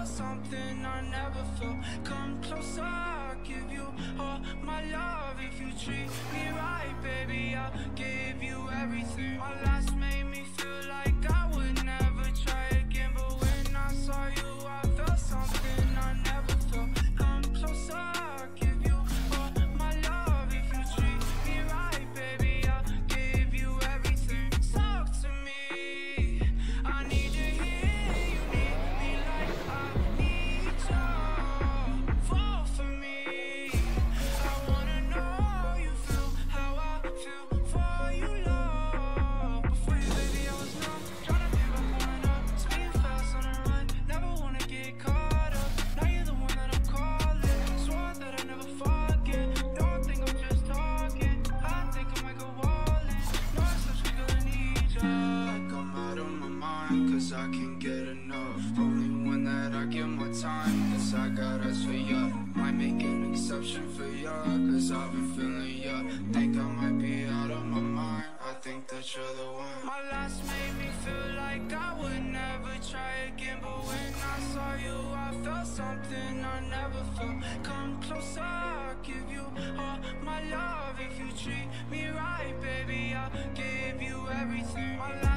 felt something I never felt. Come closer, I'll give you all my love. If you treat me right, baby, I'll give you everything. My last made me feel like I would never try again, but when I saw you, I felt something I never felt. Come closer, I'll give you all my love. If you treat me right, baby, I'll give you everything. Talk to me, I need to hear you need me like I need you. Fall for me, I wanna know you feel how I feel for you, love. Before you, baby, I was numb, tryna think of pulling up, speeding fast on the run, never wanna get caught up. Now you're the one that I'm calling, swore that I never forget. Don't think I'm just talking, I think I might go all in. No, it's such we gonna need ya. Like I'm out of my mind, cause I can't get enough. Only one that I give my time, cause I got eyes for ya. Might make an exception for ya, cause I've been feeling ya. Think I might be out of my mind, I think that you're the one. My last made me feel like I would never try again, but when I saw you, I felt something I never felt. Come closer, I'll give you all my love. If you treat me right, baby, I'll give you everything. My